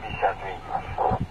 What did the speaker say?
リシャーズへ行きます。